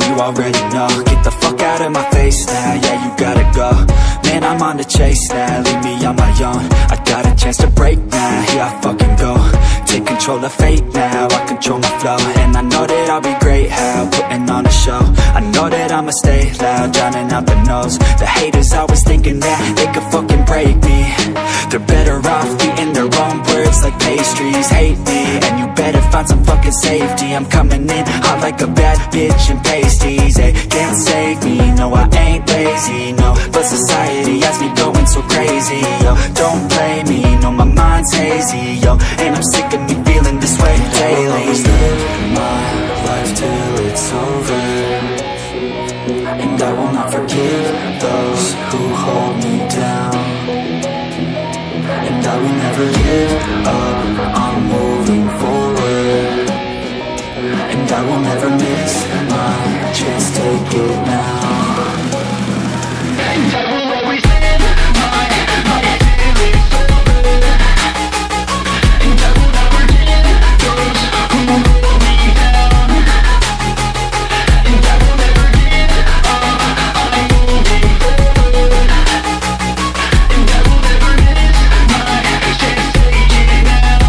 you already know. Get the fuck out of my face now, yeah, you gotta go. Man, I'm on the chase now, leave me on my own. I got a chance to break now, here I fucking go. Take control of fate now, I control my flow. And I know that I'll be great, how, putting on a show. I know that I'ma stay loud, drowning out the noise. The haters always thinking that they could fucking break me. They're better off eating their own words like pastries. Hate me, and you better find some fucking safety. I'm coming in hot like a bad bitch in pasties. They can't save me, no I ain't lazy, no. But society has me going so crazy, yo. Don't blame me, no my mind's hazy, yo. And I'm sick of me feeling this way daily. I'll always live my life till it's over, and I will not forgive those who hold me down. And I will never give up, I'm moving forward. And I will never miss my chance, take it now. And I will always live my life till it's over, and I will not forgive those who hold me down. And I will never give up, I'm moving forward. And I will never miss my chance, take it now.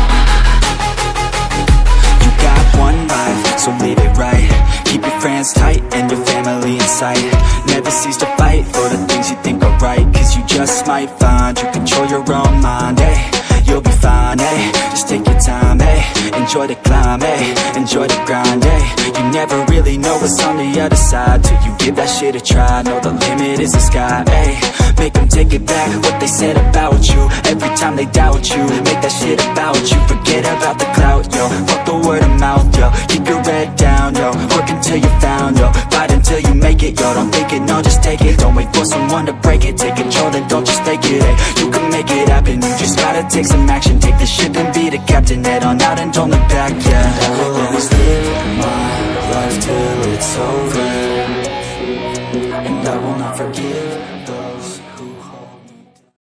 You got one life, so live it right. Keep your friends tight and your family in sight. Never cease to fight for the things you think are right, cause you just might find you control your own mind, eh? You'll be fine, eh? Just take your time, eh? Enjoy the climb, eh? Enjoy the grind, eh? You never really know what's on the other side till you give that shit a try. Know the limit is the sky, eh? Make them take it back, what they said about you. Every time they doubt you, make that shit about you. Forget about the clout, yo. Fuck the word of mouth, yo. Keep your head down, yo. Work until you're found, yo. Fight until you make it, yo. Don't think it, no, just take it. Don't wait for someone to break it. Take control, then don't just take it, eh? You can make it happen, you just gotta take some action. Take the ship and be the captain. Head on out and don't look back, yeah. I will always live my life till it's over, and I will not forgive